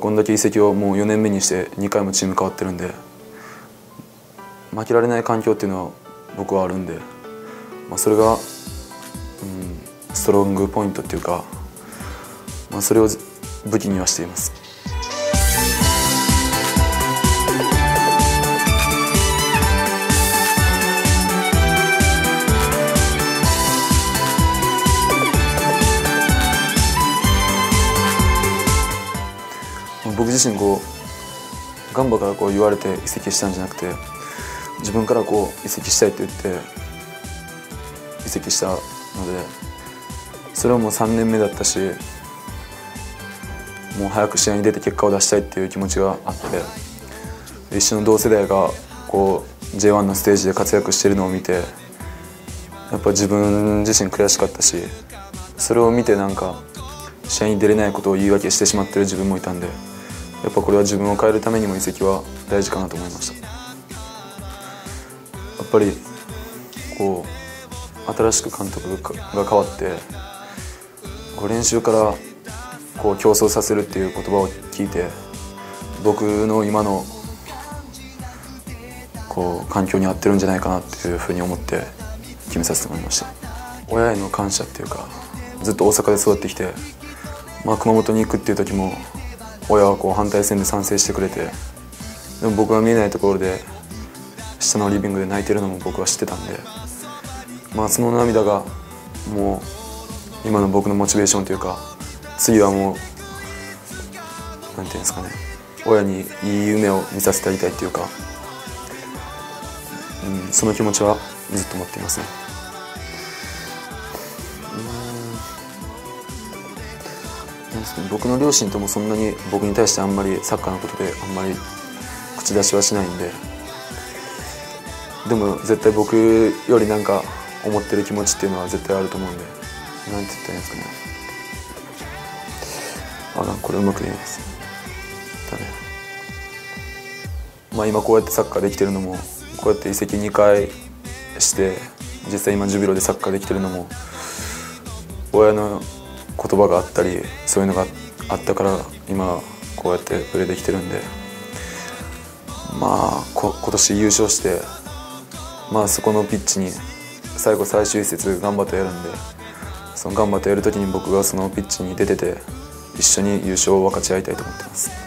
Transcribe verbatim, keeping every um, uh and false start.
こんだけ移籍をもうよねんめにしてにかいもチーム変わってるんで、負けられない環境っていうのは僕はあるんで、まあ、それが、うん、ストロングポイントっていうか、まあ、それを武器にはしています。僕自身こうガンバからこう言われて移籍したんじゃなくて、自分からこう移籍したいって言って移籍したので、それはもうさんねんめだったし、もう早く試合に出て結果を出したいっていう気持ちがあって、一緒の同世代がこう ジェイワン のステージで活躍しているのを見て、やっぱ自分自身悔しかったし、それを見てなんか試合に出れないことを言い訳してしまってる自分もいたんで、やっぱこれは自分を変えるためにも移籍は大事かなと思いました。やっぱりこう新しく監督が変わってこう練習からこう競争させるっていう言葉を聞いて、僕の今のこう環境に合ってるんじゃないかなっていうふうに思って決めさせてもらいました。親への感謝っていうか、ずっと大阪で育ってきて、まあ、熊本に行くっていう時も親はこう反対戦で賛成してくれて、でも僕が見えないところで下のリビングで泣いてるのも僕は知ってたんで、まあ、その涙がもう今の僕のモチベーションというか、次はもうなんていうんですかね、親にいい夢を見させてあげたいっていうか、うん、その気持ちはずっと持っていますね。僕の両親ともそんなに僕に対してあんまりサッカーのことであんまり口出しはしないんで、でも絶対僕よりなんか思ってる気持ちっていうのは絶対あると思うんで、なんて言ったらいいんですかね、あ、なんかこれうまく言えないですだね。まあ今こうやってサッカーできてるのも、こうやって移籍にかいして実際今ジュビロでサッカーできてるのも、親の言葉があったりそういうのがあったから今こうやってプレーできてるんで、まあこ今年優勝して、まあそこのピッチに最後最終節頑張ってやるんで、その頑張ってやる時に僕がそのピッチに出てて一緒に優勝を分かち合いたいと思ってます。